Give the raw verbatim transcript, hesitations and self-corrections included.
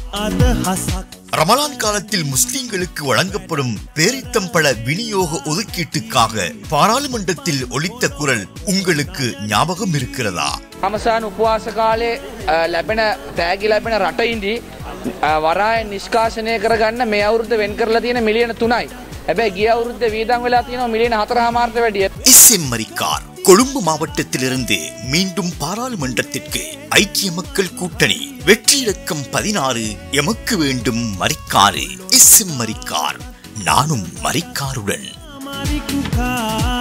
ரமலான் காலத்தில் முஸ்லிம்களுக்கு வழங்கப்படும் பேரித்தம்பழ விநியோக ஒதுக்கீட்டுக்காக பாராளுமன்றத்தில் ஒலித்த குரல் உங்களுக்கு ஞாபகம் இருக்கிறதா? අවසාන උපවාස කාලේ ලැබෙන තෑගි ලැබෙන රටින්දී වරාය නිෂ්කාශනය කරගන්න මේ අවුරුද්ද වෙන් කරලා තියෙන මිලියන තුනයි. හැබැයි ගිය අවුරුද්ද වීදම් වෙලා තියෙනවා මිලියන හතරමාරට වැඩිය. எஸ்.எம். மரிக்கார் கொழும்பு மாவட்டத்திலிருந்து மீண்டும் பாராளுமன்றத்திற்கு ஐக்கிய மக்கள் கூட்டணி வெற்றி இலக்கம் பதினாறு எமக்கு வேண்டும் மரிக்காரு. எஸ்.எம். மரிக்கார், நானும் மரிக்காருடன்.